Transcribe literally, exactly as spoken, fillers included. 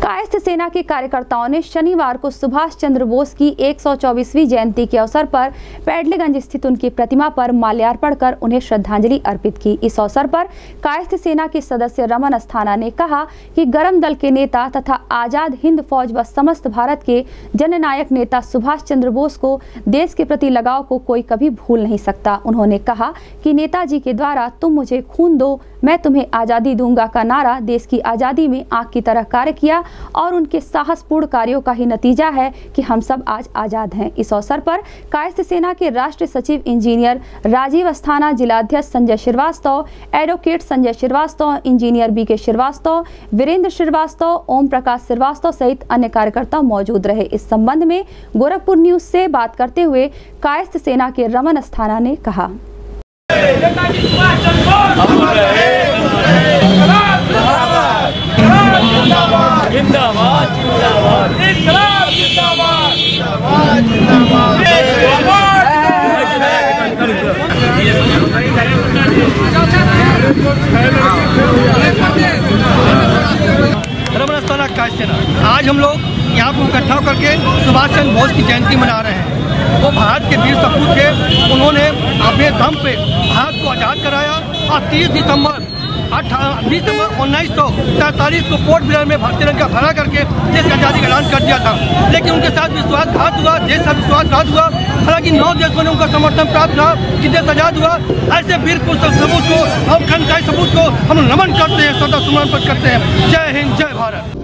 कायस्थ सेना के कार्यकर्ताओं ने शनिवार को सुभाष चंद्र बोस की एक सौ चौबीसवीं जयंती के अवसर पर पैडलेगंज स्थित उनकी प्रतिमा पर माल्यार्पण कर उन्हें श्रद्धांजलि अर्पित की। इस अवसर पर कायस्थ सेना के सदस्य रमन अस्थाना ने कहा कि गरम दल के नेता तथा आजाद हिंद फौज व समस्त भारत के जननायक नेता सुभाष चंद्र बोस को देश के प्रति लगाव को कोई कभी भूल नहीं सकता। उन्होंने कहा कि नेताजी के द्वारा तुम मुझे खून दो मैं तुम्हें आज़ादी दूंगा का नारा देश की आज़ादी में आग की तरह कार्य किया और उनके साहसपूर्ण कार्यों का ही नतीजा है कि हम सब आज आज़ाद हैं। इस अवसर पर कायस्थ सेना के राष्ट्रीय सचिव इंजीनियर राजीव अस्थाना, जिलाध्यक्ष Sanjay Srivastava, advocate Sanjay Srivastava, engineer B K Srivastava, Virendra Srivastava, Om Prakash Srivastava सहित अन्य कार्यकर्ता मौजूद रहे। इस संबंध में गोरखपुर न्यूज से बात करते हुए कायस्थ सेना के रमन अस्थाना ने कहा, रमन अस्थाना कायस्थ सेना आज हम लोग यहाँ पर इकट्ठा होकर के सुभाष चंद्र बोस की जयंती मना रहे हैं। वो भारत के वीर सपूत थे, उन्होंने अपने दम पे भारत को आज़ाद कराया और तीस दिसंबर बीस दिसंबर उन्नीस सौ तैंतालीस को पोर्ट ब्लेयर में भारतीय रंग का भरा करके देश की आज़ादी का ऐलान कर दिया था। लेकिन उनके साथ विश्वासघात हुआ, देश का विश्वासघात हुआ। हालांकि नौ देशों ने उनका समर्थन प्राप्त था कि देश आज़ाद हुआ। ऐसे वीर पुरुष सबूत को, हम खनकाई सबूत को हम नमन करते हैं, श्रद्धा सुमन करते हैं। जय हिंद, जय भारत।